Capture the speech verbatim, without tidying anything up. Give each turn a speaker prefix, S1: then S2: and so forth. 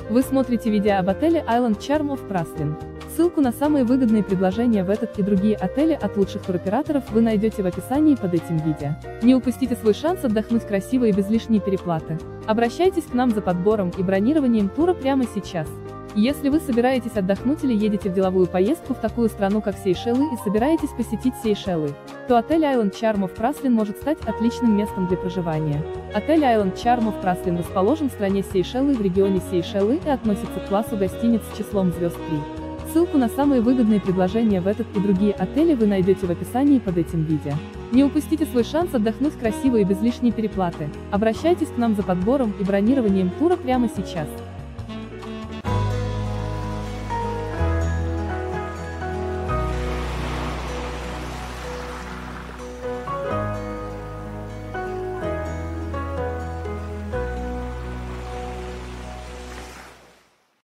S1: Вы смотрите видео об отеле Island Charm of Praslin. Ссылку на самые выгодные предложения в этот и другие отели от лучших туроператоров вы найдете в описании под этим видео. Не упустите свой шанс отдохнуть красиво и без лишней переплаты. Обращайтесь к нам за подбором и бронированием тура прямо сейчас. Если вы собираетесь отдохнуть или едете в деловую поездку в такую страну, как Сейшелы, и собираетесь посетить Сейшелы, то отель Island Charm of Praslin может стать отличным местом для проживания. Отель Island Charm of Praslin расположен в стране Сейшелы в регионе Сейшелы и относится к классу гостиниц с числом звезд три. Ссылку на самые выгодные предложения в этот и другие отели вы найдете в описании под этим видео. Не упустите свой шанс отдохнуть красиво и без лишней переплаты. Обращайтесь к нам за подбором и бронированием тура прямо сейчас.